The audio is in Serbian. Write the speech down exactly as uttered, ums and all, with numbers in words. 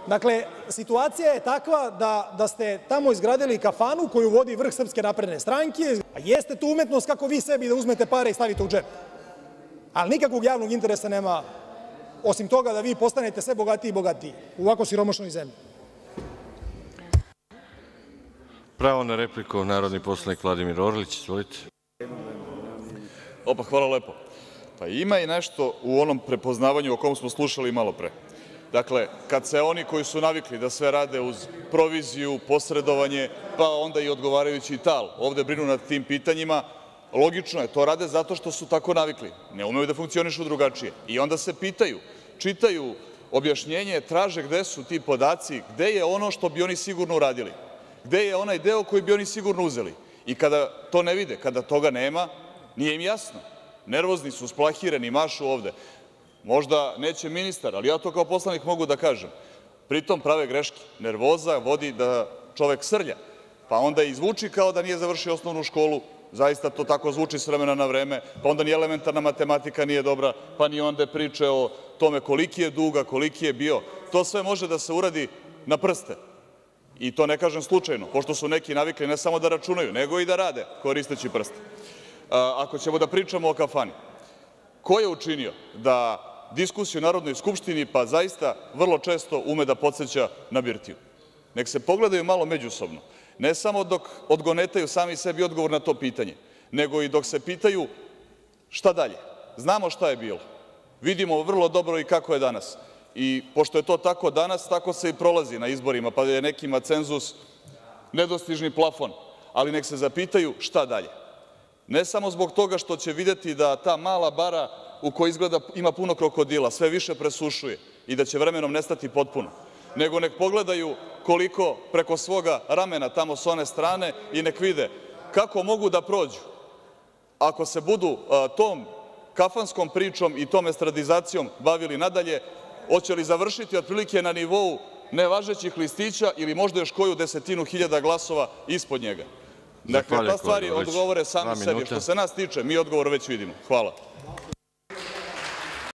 Dakle, situacija je takva da ste tamo izgradili kafanu koju vodi vrh Srpske napredne stranke, a jeste to umetnost kako vi sebi da uzmete pare i stavite u džep, ali nikakvog javnog interesa nema, osim toga da vi postanete sve bogatiji i bogatiji u ovako siromašnoj zemlji. Pravo na repliku, narodni poslanik Vladimir Orlić. Izvolite. Opa, hvala lepo. Pa ima i nešto u onom prepoznavanju o kom smo slušali malo pre. Dakle, kad se oni koji su navikli da sve rade uz proviziju, posredovanje, pa onda i odgovarajući tal, ovde brinu nad tim pitanjima, logično je, to rade zato što su tako navikli. Ne umeju da funkcionišu drugačije. I onda se pitaju, čitaju objašnjenje, traže gde su ti podaci, gde je ono što bi oni sigurno uradili, gde je onaj deo koji bi oni sigurno uzeli. I kada to ne vide, kada toga nema, nije im jasno. Nervozni su, splahirani, mašu ovde. Možda neće ministar, ali ja to kao poslanik mogu da kažem. Pritom prave greške. Nervoza vodi da čovek srlja, pa onda i zvuči kao da nije završio osnovnu školu, zaista to tako zvuči s vremena na vreme, pa onda ni elementarna matematika nije dobra, pa ni onda priče o tome koliki je dug, koliki je bio. To sve može da se uradi na prste. I to ne kažem slučajno, pošto su neki navikli ne samo da računaju, nego i da rade koristeći prste. Ako ćemo da pričamo o kafani, ko je učinio da diskusiju u Narodnoj skupštini, pa zaista vrlo često ume da podseća na birtiju? Nek se pogledaju malo međusobno. Ne samo dok odgonetaju sami sebi odgovor na to pitanje, nego i dok se pitaju šta dalje. Znamo šta je bilo. Vidimo vrlo dobro i kako je danas. I pošto je to tako danas, tako se i prolazi na izborima, pa je nekima cenzus nedostižni plafon. Ali nek se zapitaju šta dalje. Ne samo zbog toga što će videti da ta mala bara u kojoj izgleda ima puno krokodila sve više presušuje i da će vremenom nestati potpuno, nego nek pogledaju koliko preko svoga ramena tamo s one strane i nek vide kako mogu da prođu ako se budu tom kafanskom pričom i tom estradizacijom bavili nadalje, hoće li završiti otprilike na nivou nevažećih listića ili možda još koju desetinu hiljada glasova ispod njega. Dakle, ta stvari odgovore sami sebi. Što se nas tiče, mi odgovor već vidimo. Hvala.